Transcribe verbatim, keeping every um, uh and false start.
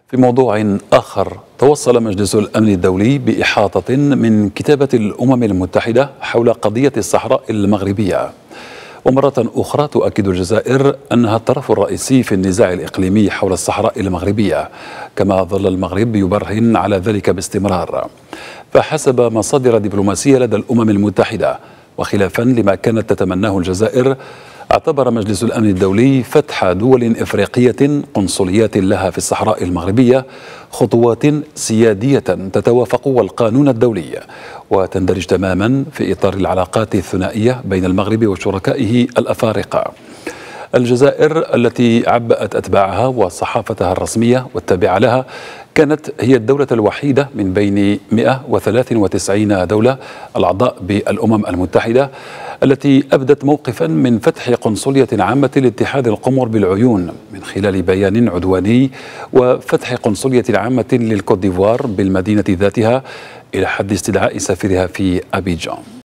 في موضوع آخر، توصل مجلس الأمن الدولي بإحاطة من كتابة الأمم المتحدة حول قضية الصحراء المغربية. ومرة أخرى تؤكد الجزائر أنها الطرف الرئيسي في النزاع الإقليمي حول الصحراء المغربية، كما ظل المغرب يبرهن على ذلك باستمرار. فحسب مصادر دبلوماسية لدى الأمم المتحدة، وخلافا لما كانت تتمناه الجزائر، اعتبر مجلس الأمن الدولي فتح دول إفريقية قنصليات لها في الصحراء المغربية خطوات سيادية تتوافق والقانون الدولي وتندرج تماما في إطار العلاقات الثنائية بين المغرب وشركائه الأفارقة. الجزائر التي عبأت أتباعها وصحافتها الرسمية والتابعة لها كانت هي الدولة الوحيدة من بين مئة وثلاث وتسعين دولة الأعضاء بالأمم المتحدة التي أبدت موقفا من فتح قنصلية عامة لاتحاد القمر بالعيون من خلال بيان عدواني، وفتح قنصلية عامة للكوت ديفوار بالمدينة ذاتها إلى حد استدعاء سفيرها في أبيجان.